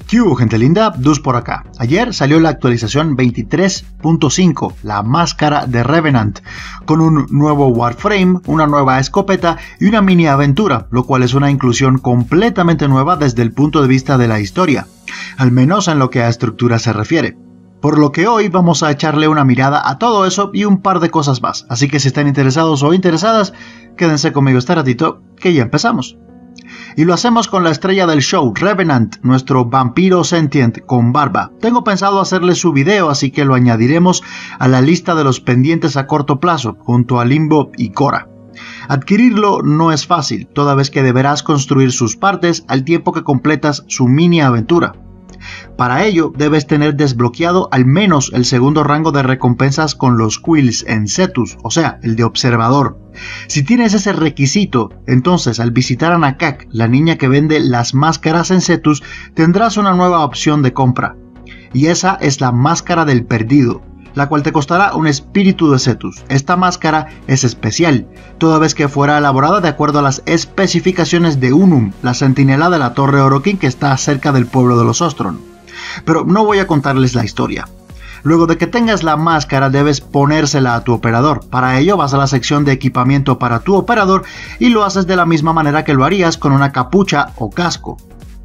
¿Qué hubo, gente linda? Dus por acá. Ayer salió la actualización 23.5, la máscara de Revenant, con un nuevo Warframe, una nueva escopeta y una mini aventura, lo cual es una inclusión completamente nueva desde el punto de vista de la historia, al menos en lo que a estructura se refiere. Por lo que hoy vamos a echarle una mirada a todo eso y un par de cosas más, así que si están interesados o interesadas, quédense conmigo este ratito, que ya empezamos. Y lo hacemos con la estrella del show, Revenant, nuestro vampiro sentient con barba. Tengo pensado hacerle su video, así que lo añadiremos a la lista de los pendientes a corto plazo, junto a Limbo y Cora. Adquirirlo no es fácil, toda vez que deberás construir sus partes al tiempo que completas su mini aventura. Para ello, debes tener desbloqueado al menos el segundo rango de recompensas con los quills en Cetus, o sea, el de observador. Si tienes ese requisito, entonces al visitar a Nakak, la niña que vende las máscaras en Cetus, tendrás una nueva opción de compra. Y esa es la máscara del perdido, la cual te costará un espíritu de Cetus. Esta máscara es especial, toda vez que fuera elaborada de acuerdo a las especificaciones de Unum, la centinela de la Torre Orokin que está cerca del pueblo de los Ostron. Pero no voy a contarles la historia. Luego de que tengas la máscara debes ponérsela a tu operador. Para ello vas a la sección de equipamiento para tu operador y lo haces de la misma manera que lo harías con una capucha o casco.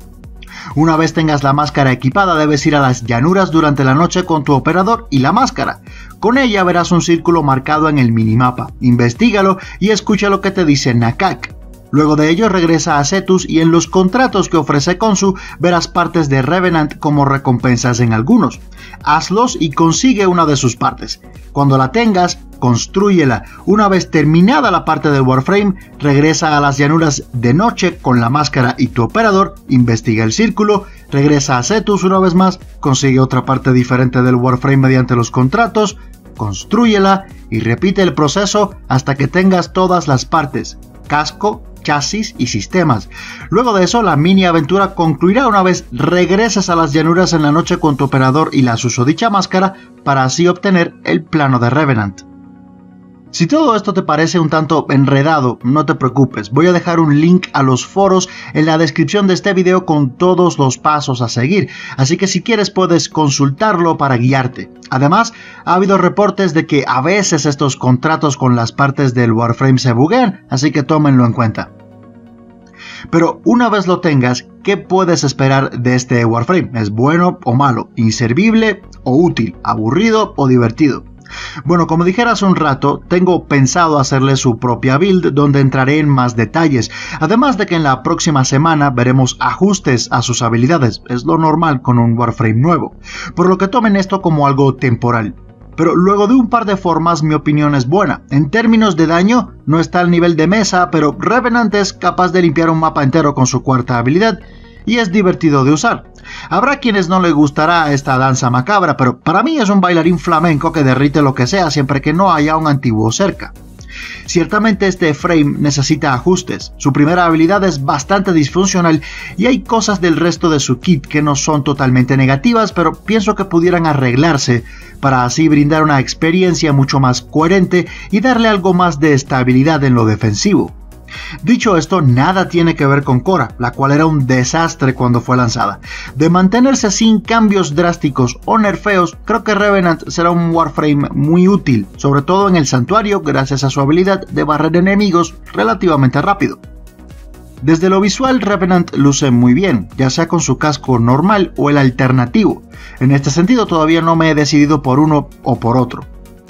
Una vez tengas la máscara equipada, debes ir a las llanuras durante la noche con tu operador y la máscara. Con ella verás un círculo marcado en el minimapa. Investígalo y escucha lo que te dice Nakak. Luego de ello regresa a Cetus y en los contratos que ofrece Khonsu verás partes de Revenant como recompensas en algunos. Hazlos y consigue una de sus partes. Cuando la tengas, constrúyela. Una vez terminada la parte del Warframe, regresa a las llanuras de noche con la máscara y tu operador, investiga el círculo, regresa a Cetus una vez más, consigue otra parte diferente del Warframe mediante los contratos, constrúyela y repite el proceso hasta que tengas todas las partes, casco, chasis y sistemas. Luego de eso, la mini aventura concluirá una vez regreses a las llanuras en la noche con tu operador y la susodicha máscara para así obtener el plano de Revenant. Si todo esto te parece un tanto enredado, no te preocupes, voy a dejar un link a los foros en la descripción de este video con todos los pasos a seguir, así que si quieres puedes consultarlo para guiarte. Además, ha habido reportes de que a veces estos contratos con las partes del Warframe se buguean, así que tómenlo en cuenta. Pero una vez lo tengas, ¿qué puedes esperar de este Warframe? ¿Es bueno o malo? ¿Inservible o útil? ¿Aburrido o divertido? Bueno, como dije hace un rato, tengo pensado hacerle su propia build donde entraré en más detalles, además de que en la próxima semana veremos ajustes a sus habilidades, es lo normal con un Warframe nuevo, por lo que tomen esto como algo temporal. Pero luego de un par de formas mi opinión es buena. En términos de daño no está al nivel de Mesa, pero Revenant es capaz de limpiar un mapa entero con su cuarta habilidad y es divertido de usar. Habrá quienes no les gustará esta danza macabra, pero para mí es un bailarín flamenco que derrite lo que sea siempre que no haya un antiguo cerca. Ciertamente este frame necesita ajustes, su primera habilidad es bastante disfuncional y hay cosas del resto de su kit que no son totalmente negativas, pero pienso que pudieran arreglarse para así brindar una experiencia mucho más coherente y darle algo más de estabilidad en lo defensivo. Dicho esto, nada tiene que ver con Cora, la cual era un desastre cuando fue lanzada. De mantenerse sin cambios drásticos o nerfeos, creo que Revenant será un Warframe muy útil, sobre todo en el santuario gracias a su habilidad de barrer enemigos relativamente rápido. Desde lo visual, Revenant luce muy bien, ya sea con su casco normal o el alternativo. En este sentido todavía no me he decidido por uno o por otro.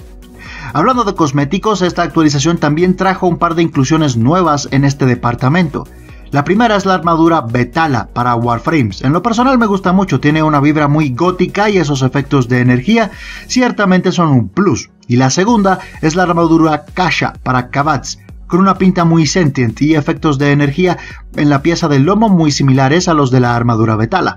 Hablando de cosméticos, esta actualización también trajo un par de inclusiones nuevas en este departamento. La primera es la armadura Betala para Warframes. En lo personal me gusta mucho, tiene una vibra muy gótica y esos efectos de energía ciertamente son un plus. Y la segunda es la armadura Kasha para Kavats, con una pinta muy sentient y efectos de energía en la pieza del lomo muy similares a los de la armadura Betala.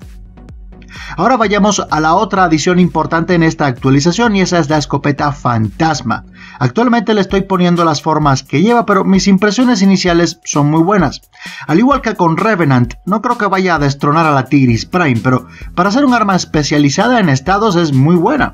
Ahora vayamos a la otra adición importante en esta actualización y esa es la escopeta Fantasma. Actualmente le estoy poniendo las formas que lleva, pero mis impresiones iniciales son muy buenas. Al igual que con Revenant, no creo que vaya a destronar a la Tigris Prime, pero para ser un arma especializada en estados es muy buena.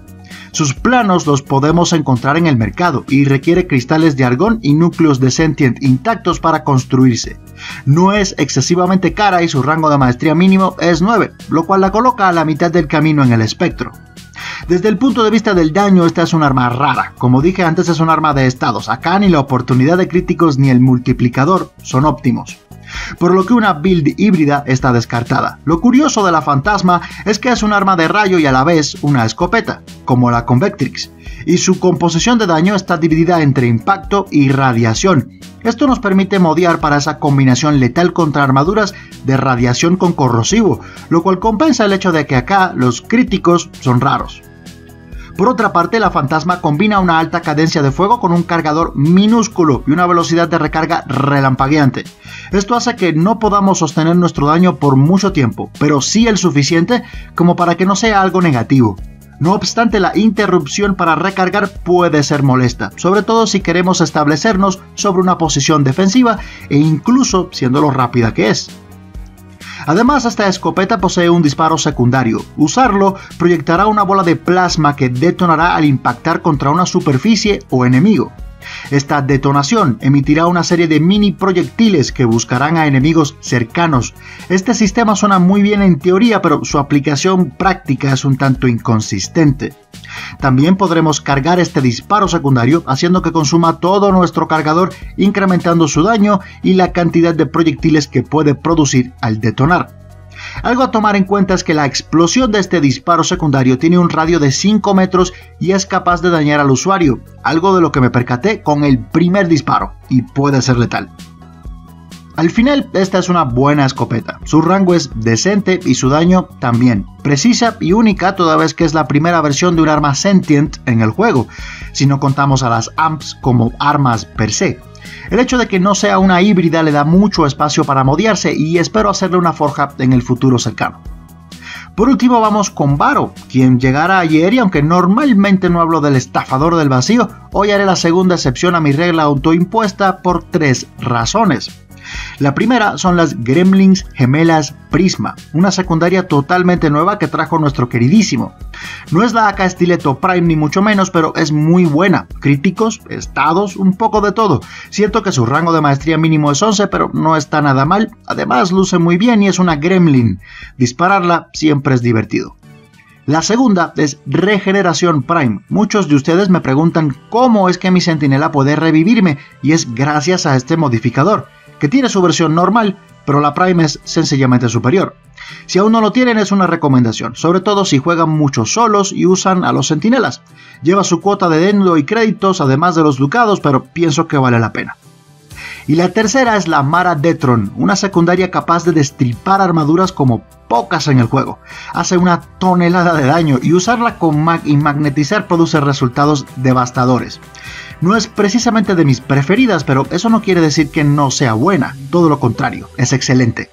Sus planos los podemos encontrar en el mercado y requiere cristales de argón y núcleos de Sentient intactos para construirse. No es excesivamente cara y su rango de maestría mínimo es 9, lo cual la coloca a la mitad del camino en el espectro. Desde el punto de vista del daño, esta es un arma rara. Como dije antes, es un arma de estados. Acá ni la oportunidad de críticos ni el multiplicador son óptimos, por lo que una build híbrida está descartada. Lo curioso de la Fantasma es que es un arma de rayo y a la vez una escopeta, como la Convectrix, y su composición de daño está dividida entre impacto y radiación. Esto nos permite modear para esa combinación letal contra armaduras de radiación con corrosivo, lo cual compensa el hecho de que acá los críticos son raros. Por otra parte, la Fantasma combina una alta cadencia de fuego con un cargador minúsculo y una velocidad de recarga relampagueante. Esto hace que no podamos sostener nuestro daño por mucho tiempo, pero sí el suficiente como para que no sea algo negativo. No obstante, la interrupción para recargar puede ser molesta, sobre todo si queremos establecernos sobre una posición defensiva e incluso siendo lo rápida que es. Además, esta escopeta posee un disparo secundario. Usarlo proyectará una bola de plasma que detonará al impactar contra una superficie o enemigo. Esta detonación emitirá una serie de mini proyectiles que buscarán a enemigos cercanos. Este sistema suena muy bien en teoría, pero su aplicación práctica es un tanto inconsistente. También podremos cargar este disparo secundario haciendo que consuma todo nuestro cargador, incrementando su daño y la cantidad de proyectiles que puede producir al detonar. Algo a tomar en cuenta es que la explosión de este disparo secundario tiene un radio de 5 metros y es capaz de dañar al usuario, algo de lo que me percaté con el primer disparo, y puede ser letal. Al final, esta es una buena escopeta, su rango es decente y su daño también, precisa y única toda vez que es la primera versión de un arma Sentient en el juego, si no contamos a las AMPs como armas per se. El hecho de que no sea una híbrida le da mucho espacio para modearse y espero hacerle una forja en el futuro cercano. Por último vamos con Varo, quien llegara ayer y aunque normalmente no hablo del estafador del vacío, hoy haré la segunda excepción a mi regla autoimpuesta por 3 razones. La primera son las Gremlins Gemelas Prisma, una secundaria totalmente nueva que trajo nuestro queridísimo. No es la AK Stiletto Prime ni mucho menos, pero es muy buena. Críticos, estados, un poco de todo. Siento que su rango de maestría mínimo es 11, pero no está nada mal. Además luce muy bien y es una Gremlin. Dispararla siempre es divertido. La segunda es Regeneración Prime. Muchos de ustedes me preguntan cómo es que mi centinela puede revivirme y es gracias a este modificador, que tiene su versión normal, pero la Prime es sencillamente superior. Si aún no lo tienen es una recomendación, sobre todo si juegan muchos solos y usan a los centinelas. Lleva su cuota de dendo y créditos además de los ducados, pero pienso que vale la pena. Y la tercera es la Mara Detron, una secundaria capaz de destripar armaduras como pocas en el juego. Hace una tonelada de daño y usarla con mag y magnetizar produce resultados devastadores. No es precisamente de mis preferidas, pero eso no quiere decir que no sea buena, todo lo contrario, es excelente.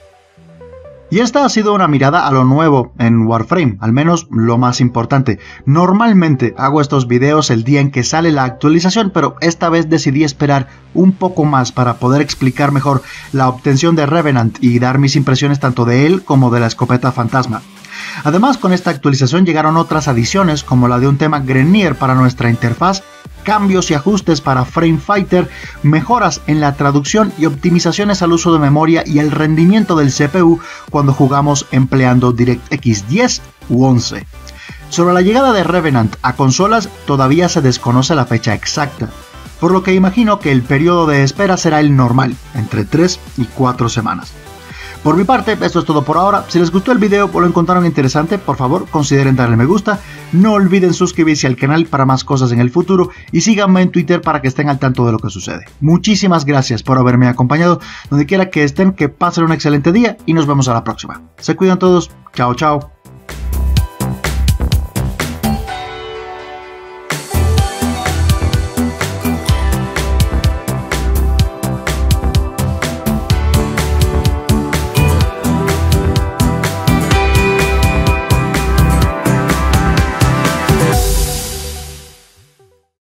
Y esta ha sido una mirada a lo nuevo en Warframe, al menos lo más importante. Normalmente hago estos videos el día en que sale la actualización, pero esta vez decidí esperar un poco más para poder explicar mejor la obtención de Revenant y dar mis impresiones tanto de él como de la escopeta Fantasma. Además, con esta actualización llegaron otras adiciones como la de un tema Grenier para nuestra interfaz, cambios y ajustes para Frame Fighter, mejoras en la traducción y optimizaciones al uso de memoria y el rendimiento del CPU cuando jugamos empleando DirectX 10 u 11. Sobre la llegada de Revenant a consolas todavía se desconoce la fecha exacta, por lo que imagino que el periodo de espera será el normal, entre 3 y 4 semanas. Por mi parte, esto es todo por ahora. Si les gustó el video o lo encontraron interesante, por favor consideren darle me gusta. No olviden suscribirse al canal para más cosas en el futuro y síganme en Twitter para que estén al tanto de lo que sucede. Muchísimas gracias por haberme acompañado. Donde quiera que estén, que pasen un excelente día y nos vemos a la próxima. Se cuidan todos. Chao, chao.